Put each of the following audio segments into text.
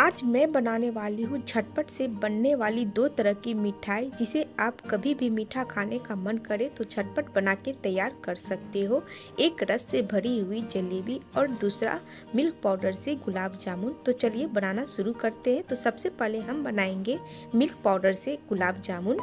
आज मैं बनाने वाली हूँ झटपट से बनने वाली दो तरह की मिठाई, जिसे आप कभी भी मीठा खाने का मन करे तो झटपट बना के तैयार कर सकते हो। एक रस से भरी हुई जलेबी और दूसरा मिल्क पाउडर से गुलाब जामुन। तो चलिए बनाना शुरू करते हैं। तो सबसे पहले हम बनाएंगे मिल्क पाउडर से गुलाब जामुन।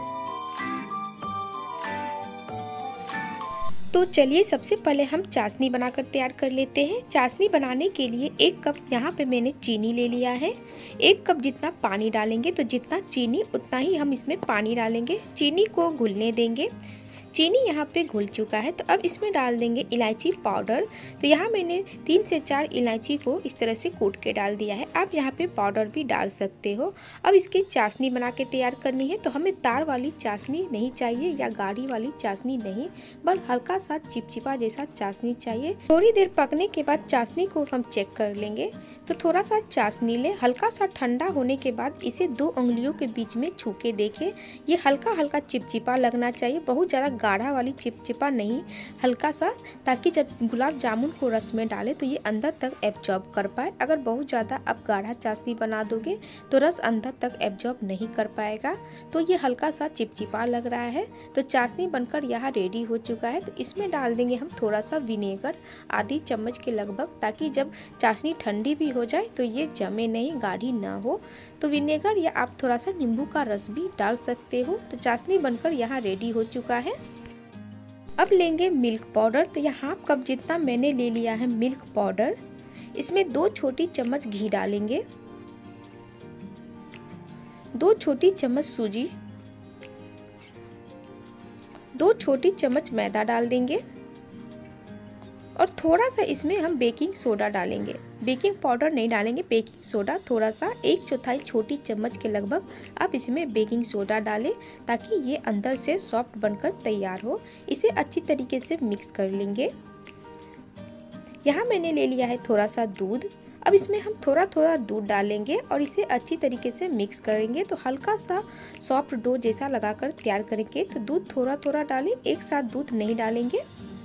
तो चलिए सबसे पहले हम चाशनी बनाकर तैयार कर लेते हैं। चाशनी बनाने के लिए 1 कप यहाँ पे मैंने चीनी ले लिया है। 1 कप जितना पानी डालेंगे, तो जितना चीनी उतना ही हम इसमें पानी डालेंगे। चीनी को घुलने देंगे। चीनी यहाँ पे घुल चुका है, तो अब इसमें डाल देंगे इलायची पाउडर। तो यहाँ मैंने 3 से 4 इलायची को इस तरह से कूट के डाल दिया है। आप यहाँ पे पाउडर भी डाल सकते हो। अब इसकी चाशनी बना के तैयार करनी है। तो हमें तार वाली चाशनी नहीं चाहिए या गाढ़ी वाली चाशनी नहीं, बस हल्का सा चिपचिपा जैसा चाशनी चाहिए। थोड़ी देर पकने के बाद चाशनी को हम चेक कर लेंगे। तो थोड़ा सा चाशनी ले, हल्का सा ठंडा होने के बाद इसे 2 उंगलियों के बीच में छू के देखें। ये हल्का हल्का चिपचिपा लगना चाहिए, बहुत ज़्यादा गाढ़ा वाली चिपचिपा नहीं, हल्का सा, ताकि जब गुलाब जामुन को रस में डालें तो ये अंदर तक एब्जॉर्ब कर पाए। अगर बहुत ज़्यादा आप गाढ़ा चाशनी बना दोगे तो रस अंदर तक एब्जॉर्ब नहीं कर पाएगा। तो ये हल्का सा चिपचिपा लग रहा है। तो चाशनी बनकर यहाँ रेडी हो चुका है। तो इसमें डाल देंगे हम थोड़ा सा विनेगर, आधी चम्मच के लगभग, ताकि जब चाशनी ठंडी भी हो जाए तो ये जमे नहीं, गाढ़ी ना हो। तो विनेगर या आप थोड़ा सा नींबू का रस भी डाल सकते हो। तो चाशनी बनकर यहाँ रेडी हो चुका है। अब लेंगे मिल्क पाउडर। तो यहाँ कप जितना मैंने ले लिया है मिल्क पाउडर। इसमें 2 छोटी चम्मच घी डालेंगे, 2 छोटी चम्मच सूजी, 2 छोटी चम्मच मैदा डाल देंगे और थोड़ा सा इसमें हम बेकिंग सोडा डालेंगे। बेकिंग पाउडर नहीं डालेंगे, बेकिंग सोडा थोड़ा सा 1/4 छोटी चम्मच के लगभग आप इसमें बेकिंग सोडा डालें, ताकि ये अंदर से सॉफ्ट बनकर तैयार हो। इसे अच्छी तरीके से मिक्स कर लेंगे। यहाँ मैंने ले लिया है थोड़ा सा दूध। अब इसमें हम थोड़ा थोड़ा दूध डालेंगे और इसे अच्छी तरीके से मिक्स करेंगे। तो हल्का सा सॉफ्ट डो जैसा लगाकर तैयार करेंगे। तो दूध थोड़ा थोड़ा डालें, एक साथ दूध नहीं डालेंगे।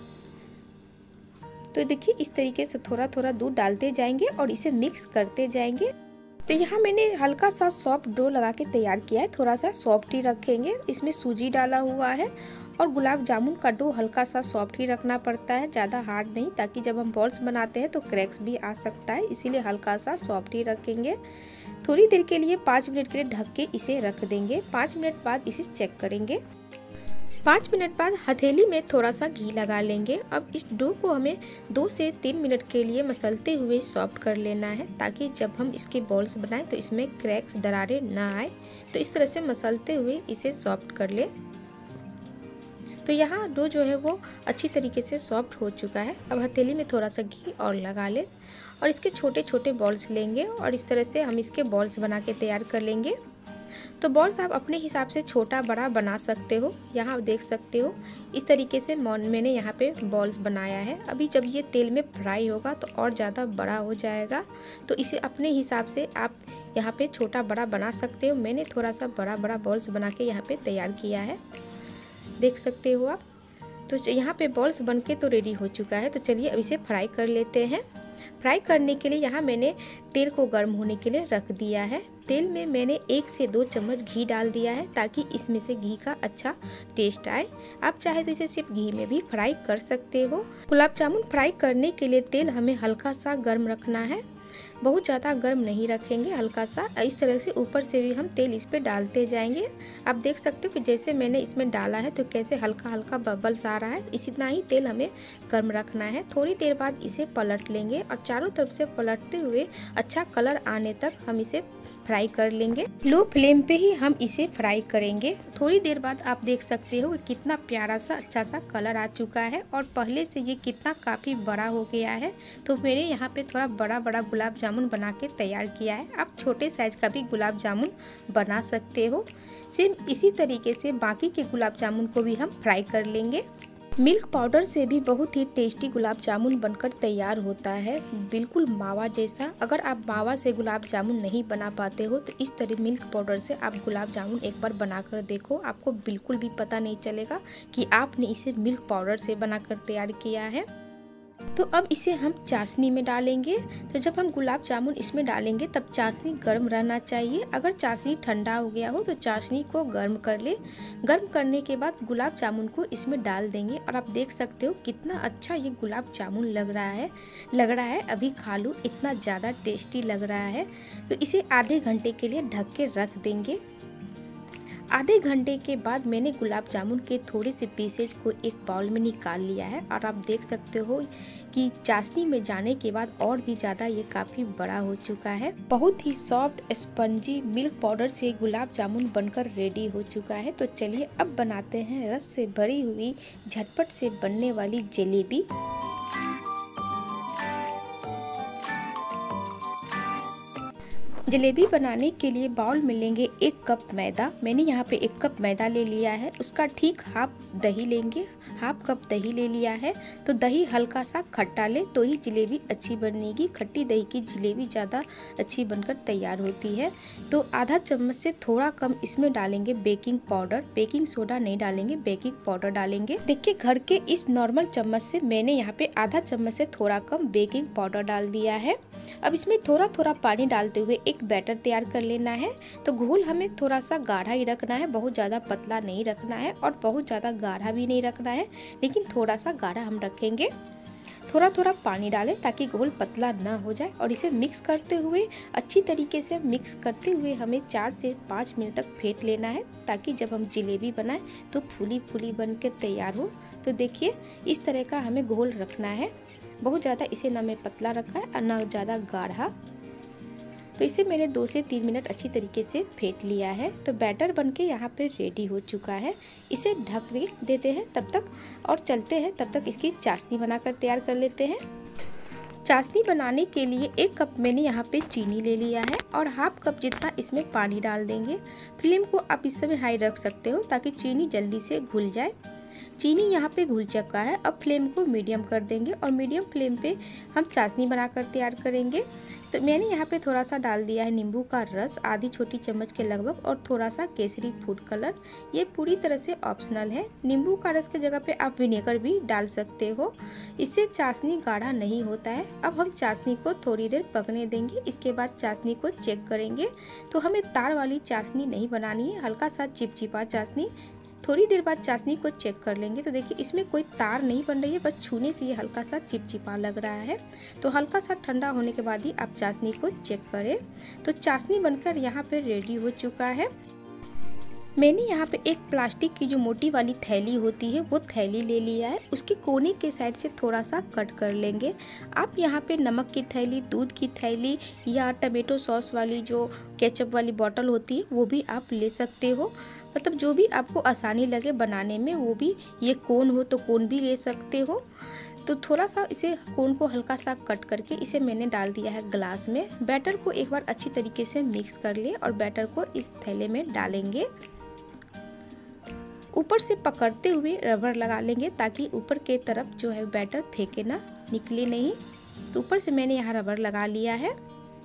तो देखिए इस तरीके से थोड़ा थोड़ा दूध डालते जाएंगे और इसे मिक्स करते जाएंगे। तो यहाँ मैंने हल्का सा सॉफ्ट डो लगा के तैयार किया है, थोड़ा सा सॉफ्ट ही रखेंगे। इसमें सूजी डाला हुआ है और गुलाब जामुन का डो हल्का सा सॉफ्ट ही रखना पड़ता है, ज़्यादा हार्ड नहीं, ताकि जब हम बॉल्स बनाते हैं तो क्रैक्स भी आ सकता है, इसीलिए हल्का सा सॉफ्ट ही रखेंगे। थोड़ी देर के लिए 5 मिनट के लिए ढक के इसे रख देंगे। 5 मिनट बाद इसे चेक करेंगे। 5 मिनट बाद हथेली में थोड़ा सा घी लगा लेंगे। अब इस डो को हमें 2 से 3 मिनट के लिए मसलते हुए सॉफ्ट कर लेना है, ताकि जब हम इसके बॉल्स बनाएं तो इसमें क्रैक्स, दरारें ना आए। तो इस तरह से मसलते हुए इसे सॉफ्ट कर ले। तो यहाँ डो जो है वो अच्छी तरीके से सॉफ्ट हो चुका है। अब हथेली में थोड़ा सा घी और लगा ले और इसके छोटे छोटे बॉल्स लेंगे और इस तरह से हम इसके बॉल्स बना के तैयार कर लेंगे। तो बॉल्स आप अपने हिसाब से छोटा बड़ा बना सकते हो। यहाँ देख सकते हो इस तरीके से मैंने यहाँ पे बॉल्स बनाया है। अभी जब ये तेल में फ्राई होगा तो और ज़्यादा बड़ा हो जाएगा। तो इसे अपने हिसाब से आप यहाँ पे छोटा बड़ा बना सकते हो। मैंने थोड़ा सा बड़ा बड़ा बॉल्स बना के यहाँ पे तैयार किया है, देख सकते हो आप। तो यहाँ पे बॉल्स बन के तो रेडी हो चुका है। तो चलिए अब इसे फ्राई कर लेते हैं। फ्राई करने के लिए यहाँ मैंने तेल को गर्म होने के लिए रख दिया है। तेल में मैंने 1 से 2 चम्मच घी डाल दिया है, ताकि इसमें से घी का अच्छा टेस्ट आए। आप चाहे तो इसे सिर्फ घी में भी फ्राई कर सकते हो। गुलाब जामुन फ्राई करने के लिए तेल हमें हल्का सा गर्म रखना है, बहुत ज़्यादा गर्म नहीं रखेंगे, हल्का सा। इस तरह से ऊपर से भी हम तेल इस पे डालते जाएंगे। आप देख सकते हो कि जैसे मैंने इसमें डाला है तो कैसे हल्का हल्का बबल्स आ रहा है। इतना ही तेल हमें गर्म रखना है। थोड़ी देर बाद इसे पलट लेंगे और चारों तरफ से पलटते हुए अच्छा कलर आने तक हम इसे फ्राई कर लेंगे। लो फ्लेम पे ही हम इसे फ्राई करेंगे। थोड़ी देर बाद आप देख सकते हो कि कितना प्यारा सा अच्छा सा कलर आ चुका है और पहले से ये कितना काफ़ी बड़ा हो गया है। तो मैंने यहाँ पे थोड़ा बड़ा बड़ा गुलाब जामुन बना के तैयार किया है। आप छोटे साइज का भी गुलाब जामुन बना सकते हो। सेम इसी तरीके से बाकी के गुलाब जामुन को भी हम फ्राई कर लेंगे। मिल्क पाउडर से भी बहुत ही टेस्टी गुलाब जामुन बनकर तैयार होता है, बिल्कुल मावा जैसा। अगर आप मावा से गुलाब जामुन नहीं बना पाते हो तो इस तरह मिल्क पाउडर से आप गुलाब जामुन एक बार बनाकर देखो। आपको बिल्कुल भी पता नहीं चलेगा कि आपने इसे मिल्क पाउडर से बनाकर तैयार किया है। तो अब इसे हम चाशनी में डालेंगे। तो जब हम गुलाब जामुन इसमें डालेंगे तब चाशनी गर्म रहना चाहिए। अगर चाशनी ठंडा हो गया हो तो चाशनी को गर्म कर ले। गर्म करने के बाद गुलाब जामुन को इसमें डाल देंगे और आप देख सकते हो कितना अच्छा ये गुलाब जामुन लग रहा है। अभी खा लूँ, इतना ज़्यादा टेस्टी लग रहा है। तो इसे आधे घंटे के लिए ढक के रख देंगे। आधे घंटे के बाद मैंने गुलाब जामुन के थोड़े से पीसेज को एक बाउल में निकाल लिया है और आप देख सकते हो कि चाशनी में जाने के बाद और भी ज़्यादा ये काफ़ी बड़ा हो चुका है। बहुत ही सॉफ्ट स्पंजी मिल्क पाउडर से गुलाब जामुन बनकर रेडी हो चुका है। तो चलिए अब बनाते हैं रस से भरी हुई झटपट से बनने वाली जलेबी। जलेबी बनाने के लिए बाउल में लेंगे 1 कप मैदा। मैंने यहाँ पे 1 कप मैदा ले लिया है। उसका ठीक हाफ दही लेंगे, हाफ कप दही ले लिया है। तो दही हल्का सा खट्टा ले तो ही जलेबी अच्छी बनेगी। खट्टी दही की जलेबी ज़्यादा अच्छी बनकर तैयार होती है। तो आधा चम्मच से थोड़ा कम इसमें डालेंगे बेकिंग पाउडर। बेकिंग सोडा नहीं डालेंगे, बेकिंग पाउडर डालेंगे। देखिए घर के इस नॉर्मल चम्मच से मैंने यहाँ पे आधा चम्मच से थोड़ा कम बेकिंग पाउडर डाल दिया है। अब इसमें थोड़ा थोड़ा पानी डालते हुए एक बैटर तैयार कर लेना है। तो घोल हमें थोड़ा सा गाढ़ा ही रखना है, बहुत ज़्यादा पतला नहीं रखना है और बहुत ज़्यादा गाढ़ा भी नहीं रखना है, लेकिन थोड़ा सा गाढ़ा हम रखेंगे। थोड़ा थोड़ा पानी डालें ताकि घोल पतला ना हो जाए और इसे मिक्स करते हुए अच्छी तरीके से मिक्स करते हुए हमें 4 से 5 मिनट तक फेंट लेना है, ताकि जब हम जलेबी बनाएं तो फूली फूली बनकर तैयार हो। तो देखिए इस तरह का हमें घोल रखना है। बहुत ज़्यादा इसे ना मैं पतला रखा है और ना ज़्यादा गाढ़ा। तो इसे मैंने 2 से 3 मिनट अच्छी तरीके से फेंट लिया है। तो बैटर बनके यहाँ पे रेडी हो चुका है। इसे ढक देते हैं तब तक और चलते हैं तब तक इसकी चाशनी बनाकर तैयार कर लेते हैं। चाशनी बनाने के लिए 1 कप मैंने यहाँ पे चीनी ले लिया है और हाफ कप जितना इसमें पानी डाल देंगे। फ्लेम को आप इस समय हाई रख सकते हो ताकि चीनी जल्दी से घुल जाए। चीनी यहाँ पे घुल चुका है। अब फ्लेम को मीडियम कर देंगे और मीडियम फ्लेम पे हम चाशनी बनाकर तैयार करेंगे। तो मैंने यहाँ पे थोड़ा सा डाल दिया है नींबू का रस, आधी छोटी चम्मच के लगभग, और थोड़ा सा केसरी फूड कलर। ये पूरी तरह से ऑप्शनल है। नींबू का रस की जगह पे आप विनेगर भी डाल सकते हो। इससे चाशनी गाढ़ा नहीं होता है। अब हम चाशनी को थोड़ी देर पकने देंगे। इसके बाद चाशनी को चेक करेंगे। तो हमें तार वाली चाशनी नहीं बनानी है, हल्का सा चिपचिपा चाशनी। थोड़ी देर बाद चाशनी को चेक कर लेंगे। तो देखिए इसमें कोई तार नहीं बन रही है, बस छूने से ये हल्का सा चिपचिपा लग रहा है। तो हल्का सा ठंडा होने के बाद ही आप चाशनी को चेक करें। तो चाशनी बनकर यहाँ पे रेडी हो चुका है। मैंने यहाँ पे एक प्लास्टिक की जो मोटी वाली थैली होती है वो थैली ले लिया है। उसके कोने के साइड से थोड़ा सा कट कर लेंगे। आप यहाँ पे नमक की थैली, दूध की थैली या टमेटो सॉस वाली जो केचप वाली बॉटल होती है वो भी आप ले सकते हो। मतलब जो भी आपको आसानी लगे बनाने में, वो भी, ये कोन हो तो कोन भी ले सकते हो। तो थोड़ा सा इसे कोन को हल्का सा कट करके इसे मैंने डाल दिया है ग्लास में। बैटर को एक बार अच्छी तरीके से मिक्स कर ले और बैटर को इस थैले में डालेंगे। ऊपर से पकड़ते हुए रबर लगा लेंगे ताकि ऊपर के तरफ जो है बैटर फेंके ना, निकले नहीं। तो ऊपर से मैंने यहाँ रबर लगा लिया है।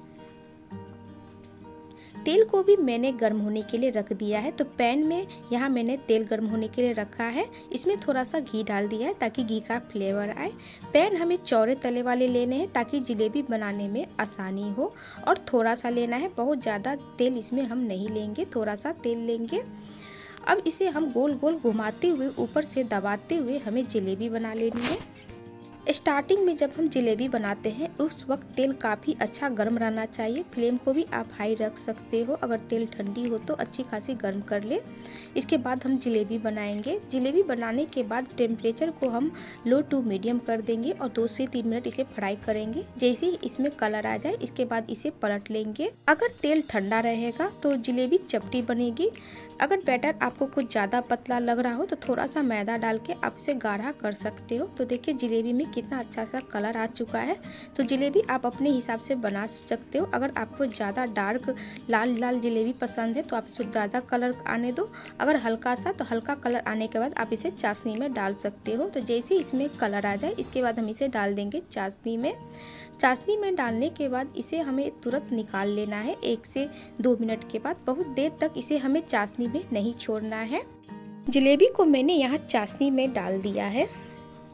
तेल को भी मैंने गर्म होने के लिए रख दिया है। तो पैन में यहाँ मैंने तेल गर्म होने के लिए रखा है। इसमें थोड़ा सा घी डाल दिया है ताकि घी का फ्लेवर आए। पैन हमें चौड़े तले वाले लेने हैं ताकि जलेबी बनाने में आसानी हो, और थोड़ा सा लेना है, बहुत ज़्यादा तेल इसमें हम नहीं लेंगे, थोड़ा सा तेल लेंगे। अब इसे हम गोल गोल घुमाते हुए ऊपर से दबाते हुए हमें जलेबी बना लेनी है। स्टार्टिंग में जब हम जलेबी बनाते हैं उस वक्त तेल काफ़ी अच्छा गर्म रहना चाहिए। फ्लेम को भी आप हाई रख सकते हो। अगर तेल ठंडी हो तो अच्छी खासी गर्म कर ले। इसके बाद हम जलेबी बनाएंगे। जलेबी बनाने के बाद टेम्परेचर को हम लो टू मीडियम कर देंगे और 2 से 3 मिनट इसे फ्राई करेंगे। जैसे ही इसमें कलर आ जाए इसके बाद इसे पलट लेंगे। अगर तेल ठंडा रहेगा तो जलेबी चपटी बनेगी। अगर बैटर आपको कुछ ज़्यादा पतला लग रहा हो तो थोड़ा सा मैदा डाल के आप इसे गाढ़ा कर सकते हो। तो देखिए जलेबी में कितना अच्छा सा कलर आ चुका है। तो जलेबी आप अपने हिसाब से बना सकते हो। अगर आपको ज़्यादा डार्क लाल लाल जलेबी पसंद है तो आप इसे ज़्यादा कलर आने दो। अगर हल्का सा तो हल्का कलर आने के बाद आप इसे चाशनी में डाल सकते हो। तो जैसे इसमें कलर आ जाए इसके बाद हम इसे डाल देंगे चाशनी में। चाशनी में डालने के बाद इसे हमें तुरंत निकाल लेना है 1 से 2 मिनट के बाद। बहुत देर तक इसे हमें चाशनी में नहीं छोड़ना है। जलेबी को मैंने यहाँ चाशनी में डाल दिया है।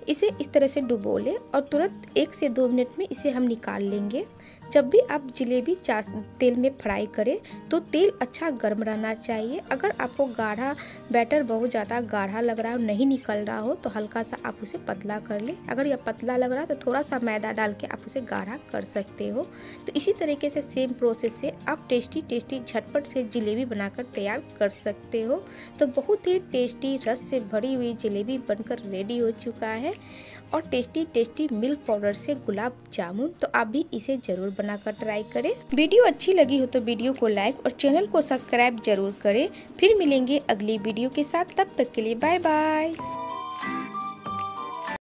इसे इस तरह से डुबो लें और तुरंत 1 से 2 मिनट में इसे हम निकाल लेंगे। जब भी आप जलेबी तेल में फ्राई करें तो तेल अच्छा गर्म रहना चाहिए। अगर आपको गाढ़ा बैटर बहुत ज़्यादा गाढ़ा लग रहा हो, नहीं निकल रहा हो, तो हल्का सा आप उसे पतला कर लें। अगर यह पतला लग रहा है तो थोड़ा सा मैदा डाल के आप उसे गाढ़ा कर सकते हो। तो इसी तरीके से सेम प्रोसेस से आप टेस्टी झटपट से जलेबी बनाकर तैयार कर सकते हो। तो बहुत ही टेस्टी रस से भरी हुई जलेबी बनकर रेडी हो चुका है और टेस्टी मिल्क पाउडर से गुलाब जामुन। तो आप भी इसे ज़रूर बनाकर ट्राई करें। वीडियो अच्छी लगी हो तो वीडियो को लाइक और चैनल को सब्सक्राइब जरूर करें। फिर मिलेंगे अगली वीडियो के साथ, तब तक के लिए बाय बाय।